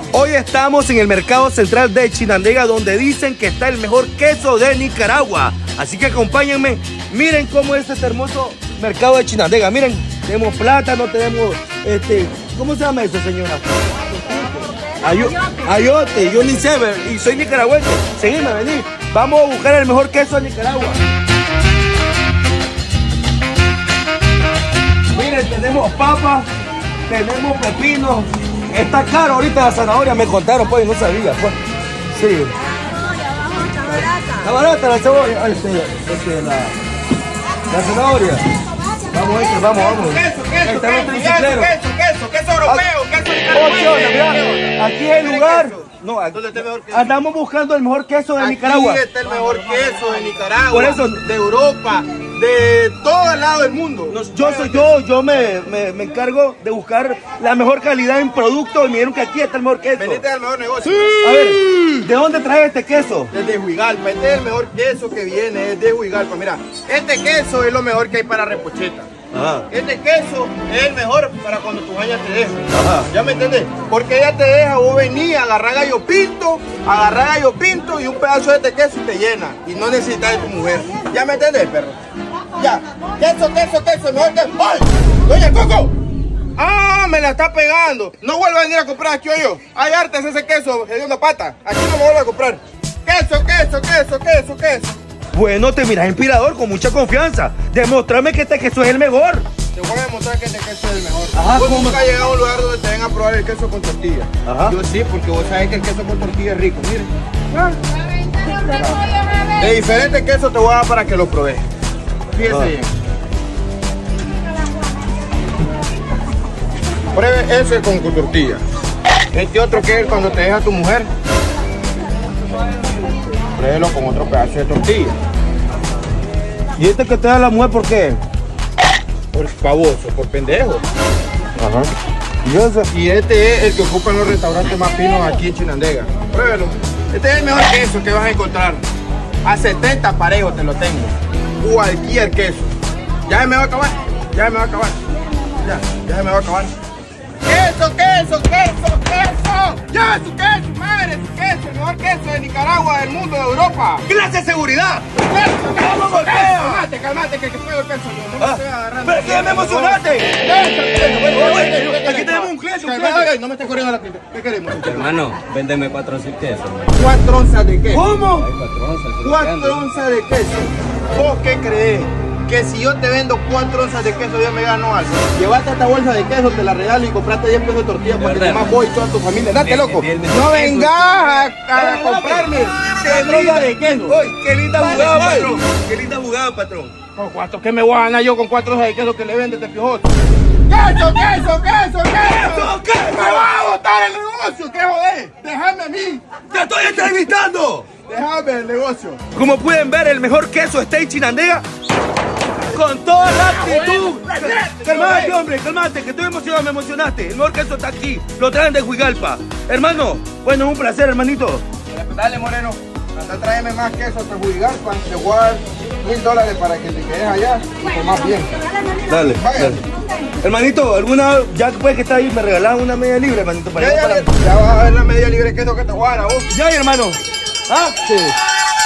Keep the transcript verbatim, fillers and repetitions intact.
Hoy estamos en el mercado central de Chinandega, donde dicen que está el mejor queso de Nicaragua. Así que acompáñenme, miren cómo es este hermoso mercado de Chinandega. Miren, tenemos plátano, tenemos, este, ¿cómo se llama eso, señora? Ayo ayote, yo ni sé, y soy nicaragüense. Seguime, vení. Vamos a buscar el mejor queso de Nicaragua. Miren, tenemos papas, tenemos pepinos. Está caro ahorita la zanahoria, me contaron, pues, no sabía, pues. Sí. Está barata la cebolla. Este, este, la, la zanahoria. Vamos, este, vamos, vamos. Queso, queso, queso, queso, queso, queso europeo, queso nicaragüense. Aquí es el lugar. No, andamos buscando el mejor queso de Nicaragua. Aquí está el mejor queso de Nicaragua, por eso, de Europa, de todo el lado del mundo. No, yo soy yo, yo me, me, me encargo de buscar la mejor calidad en producto y me dijeron que aquí está el mejor queso. Veniste al mejor negocio. Sí. A ver, ¿de dónde traes este queso? Desde Huigalpa. Este es el mejor queso que viene, es de Huigalpa. Mira, este queso es lo mejor que hay para repocheta. Ajá. Este queso es el mejor para cuando tu baña te deja. Ajá. ¿Ya me entendés? Porque ella te deja, vos venís a agarrar gallo pinto, agarrar gallo pinto y un pedazo de este queso y te llena. Y no necesitas de tu mujer. ¿Ya me entendés, perro? Ya. Queso, queso, queso, mejor queso. ¡Ay! ¡Doña Coco! ¡Ah! Me la está pegando. No vuelvo a venir a comprar aquí hoy yo. Hay artes ese queso, de una pata. Aquí no me vuelvo a comprar. Queso, queso, queso, queso, queso. Bueno, te miras inspirador, con mucha confianza. Demostrame que este queso es el mejor. Te voy a demostrar que este queso es el mejor. Ajá, vos ¿cómo? nunca has llegado a un lugar donde te vengan a probar el queso con tortilla. Ajá. Yo sí, porque vos sabés que el queso con tortilla es rico. Mire. De diferentes quesos te voy a dar para que lo pruebes. Fíjese Ah. bien. Pruebe ese con, con tortilla. Este otro que es cuando te deja tu mujer. Pruébelo con otro pedazo de tortilla. ¿Y este que te da la mujer por qué? Por baboso, por pendejo. Ajá. ¿Y ese? Y este es el que ocupan los restaurantes más finos aquí en Chinandega. Pruébelo. Este es el mejor queso que vas a encontrar. A setenta parejos te lo tengo. Cualquier queso. Ya se me va a acabar. Ya se me va a acabar. Ya, ya se me va a acabar. Queso, queso, queso, queso. Ya, su queso, madre, su queso. El mejor queso de Nicaragua, del mundo, de Europa. ¡Clase de seguridad! Queso, queso, ¡Vamos, queso. golpea! Calmate, calmate, que, que puedo el queso. Yo no me Ah, estoy agarrando. ¡pero que ya me emocionaste! Queso, queso, bueno, bueno, bueno, bueno, Aquí tenemos un cliente, un Calmate, cliente. no me estés corriendo la pinta. ¿Qué queremos? Hermano, véndeme cuatro onzas de queso. Cuatro onzas de queso. ¿Cómo? Hay cuatro onzas. Cuatro onzas de queso. ¿Vos qué crees? Que si yo te vendo cuatro onzas de queso, yo me gano algo. Llevate esta bolsa de queso, te la regalo y comprate diez pesos de tortilla para que verdad. más vos y toda tu familia. Date, loco. Bien, bien, No bien. vengas a, a comprarme cuatro onzas de queso. ¡Uy, qué linda Vale, jugada, vale. patrón! ¡Qué linda jugada, patrón! ¿Con cuánto? ¿Qué me voy a ganar yo con cuatro onzas de queso que le vende este piojoso? ¡Queso, queso, queso, queso! ¡Queso, queso! ¡Me va a botar el negocio! ¿Qué joder? ¡Déjame a mí! ¡Te estoy entrevistando! ¡Déjame el negocio! Como pueden ver, el mejor queso está en Chinandega. Con toda la actitud. Calmate, hombre, calmate, que estoy emocionado, me emocionaste. El mejor queso está aquí, lo traen de Huigalpa. Hermano, bueno, es un placer, hermanito. Dale, Moreno, anda, tráeme más queso hasta Huigalpa. Te voy a dar mil dólares para que te quedes allá y comas bien. Dale, Vaya. dale. Hermanito, alguna, ya pues que está ahí, me regalaban una media libre, hermanito. Para Ya, ya, para... ya vas a ver la media libre queso que te voy a dar a vos. Ya, hermano. ¿Ah? Sí.